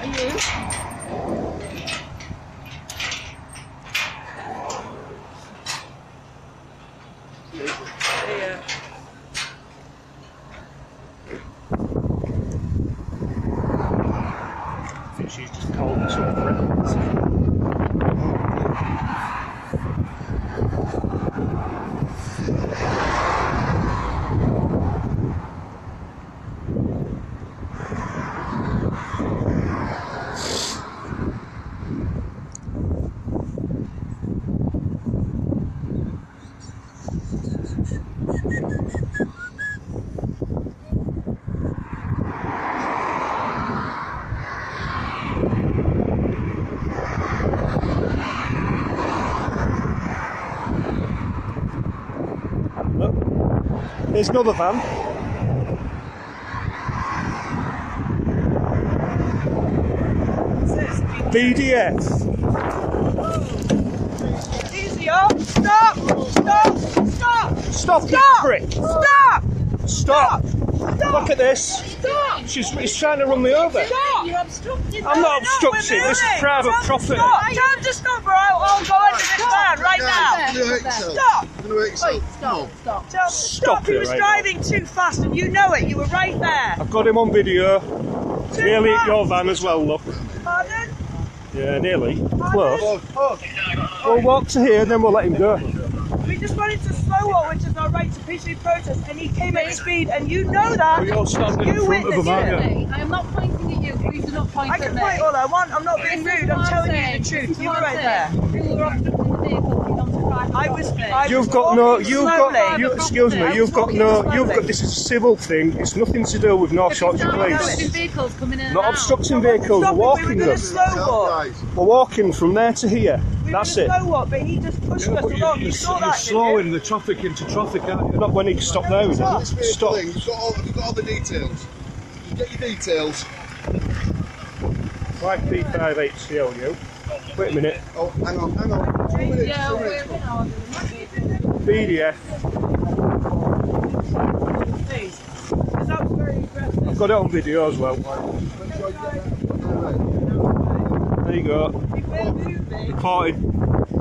Are you? Yeah. I think she's just called this up for it. There's another van. BDF. Easy up! Stop! Stop! Stop! Stop, you prick! Stop! Stop! Look at this. Stop! He's trying to run me over. Stop! You're obstructing. I'm not obstructing. This is private property. Stop! Tell him to stop or I'll go under this van right now. Stop! Stop! He was driving too fast and you know it. You were right there. I've got him on video. Nearly at your van as well, look. Pardon? Yeah, nearly. Close. We'll walk to here and then we'll let him go. We just wanted to slow walk, which is our right to peacefully protest, and he came at speed, and you know that. You're standing in front of him, aren't you? I am not pointing at you. Please do not point I at me. can point all I want. I'm not being rude. I'm telling you the truth. You were right there. You were obstructing the vehicle. You don't drive. Excuse me, this is a civil thing, it's nothing to do with North Shropshire Police. Vehicles coming in. Not obstructing vehicles, we're walking them. We're walking from there to here, that's it. Slow walk, but he just pushed us along. You saw that, You're slowing the traffic into traffic, aren't you? Not when he can stop now, is it? Stop. You've got all the details. You get your details. YP58CLU. Wait a minute. Oh, hang on. 2 minutes. Yeah, 2 minutes. BDF. I've got it on video as well. There you go. Reported.